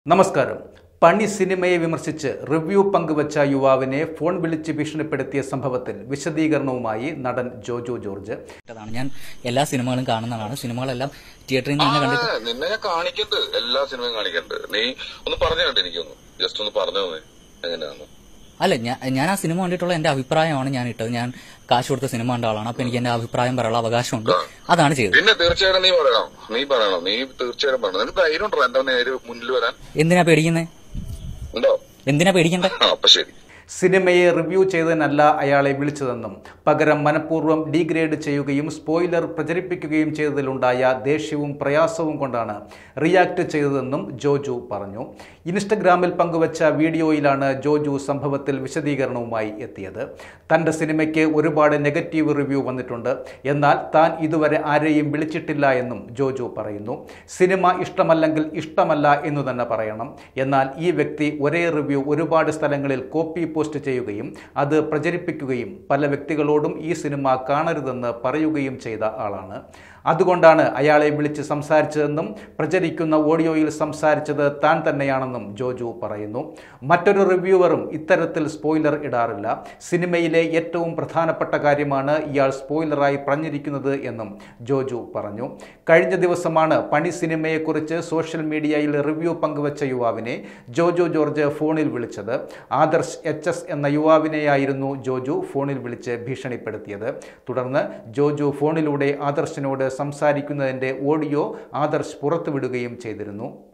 നമസ്കാരം. പണി സിനിമയെ വിമർശിച്ച് റിവ്യൂ പങ്കുവച്ച യുവാവിനെ ഫോൺ വിളിച്ച് ഭീഷണിപ്പെടുത്തിയ സംഭവത്തിൽ വിശദീകരണവുമായി നടൻ ജോജു ജോർജ്. ഞാൻ എല്ലാ സിനിമകളും കാണുന്നതാണ്. സിനിമകളെല്ലാം തിയേറ്ററിൽ നിന്ന് തന്നെ കണ്ടിട്ട് നിന്നെ ഞാൻ കാണിക്കണ്ട്, എല്ലാ സിനിമയും കാണിക്കണ്ട്. നീ ഒന്ന് പറഞ്ഞു കേട്ടോ, എനിക്കൊന്ന് ജസ്റ്റ് ഒന്ന് പറഞ്ഞു തന്നെ എങ്ങനെയാന്ന്. അല്ല, ഞാൻ ആ സിനിമ കണ്ടിട്ടുള്ള എന്റെ അഭിപ്രായമാണ് ഞാൻ ഇട്ടത്. ഞാൻ കാശ് കൊടുത്ത സിനിമ കണ്ട ആളാണ്. അപ്പൊ എനിക്ക് എന്റെ അഭിപ്രായം പറയാനുള്ള അവകാശമുണ്ട്. അതാണ് ചെയ്തത്. പിന്നെ തീർച്ചയായിട്ടും നീ പറയണം, നീ തീർച്ചയായിട്ടും പറയണം. നിനക്ക് ധൈര്യം ഉണ്ടോ എന്റെ നേര് മുന്നിൽ വരാൻ? എന്തിനാ പേടിക്കുന്നേ? ഉണ്ടോ? എന്തിനാ പേടിക്കണ്ടേ? അപ്പൊ ശരി. സിനിമയെ റിവ്യൂ ചെയ്തതിനല്ല അയാളെ വിളിച്ചതെന്നും പകരം മനഃപൂർവ്വം ഡീഗ്രേഡ് ചെയ്യുകയും സ്പോയിലർ പ്രചരിപ്പിക്കുകയും ചെയ്തതിലുണ്ടായ ദേഷ്യവും പ്രയാസവും കൊണ്ടാണ് റിയാക്ട് ചെയ്തതെന്നും ജോജു പറഞ്ഞു. ഇൻസ്റ്റഗ്രാമിൽ പങ്കുവച്ച വീഡിയോയിലാണ് ജോജു സംഭവത്തിൽ വിശദീകരണവുമായി എത്തിയത്. തൻ്റെ സിനിമയ്ക്ക് ഒരുപാട് നെഗറ്റീവ് റിവ്യൂ വന്നിട്ടുണ്ട്, എന്നാൽ താൻ ഇതുവരെ ആരെയും വിളിച്ചിട്ടില്ല എന്നും ജോജു പറയുന്നു. സിനിമ ഇഷ്ടമല്ലെങ്കിൽ ഇഷ്ടമല്ല എന്നു തന്നെ പറയണം. എന്നാൽ ഈ വ്യക്തി ഒരേ റിവ്യൂ ഒരുപാട് സ്ഥലങ്ങളിൽ കോപ്പി പോസ്റ്റ് ചെയ്യുകയും അത് പ്രചരിപ്പിക്കുകയും പല വ്യക്തികളോടും ഈ സിനിമ കാണരുതെന്ന് പറയുകയും ചെയ്ത ആളാണ്. അതുകൊണ്ടാണ് അയാളെ വിളിച്ച് സംസാരിച്ചതെന്നും പ്രചരിക്കുന്ന ഓഡിയോയിൽ സംസാരിച്ചത് താൻ തന്നെയാണെന്നും ജോജു പറയുന്നു. മറ്റൊരു റിവ്യൂവറും ഇത്തരത്തിൽ സ്പോയിലർ ഇടാറില്ല. സിനിമയിലെ ഏറ്റവും പ്രധാനപ്പെട്ട കാര്യമാണ് ഇയാൾ സ്പോയിലറായി പറഞ്ഞിരിക്കുന്നത് എന്നും ജോജു പറഞ്ഞു. കഴിഞ്ഞ ദിവസമാണ് പണി സിനിമയെക്കുറിച്ച് സോഷ്യൽ മീഡിയയിൽ റിവ്യൂ പങ്കുവച്ച യുവാവിനെ ജോജു ജോർജ് ഫോണിൽ വിളിച്ചത്. ആദർശ് HS എന്ന യുവാവിനെയായിരുന്നു ജോജു ഫോണിൽ വിളിച്ച് ഭീഷണിപ്പെടുത്തിയത്. തുടർന്ന് ജോജു ഫോണിലൂടെ ആദർശിനോട് സംസാരിക്കുന്നതിൻ്റെ ഓഡിയോ ആദർശ് പുറത്തുവിടുകയും ചെയ്തിരുന്നു.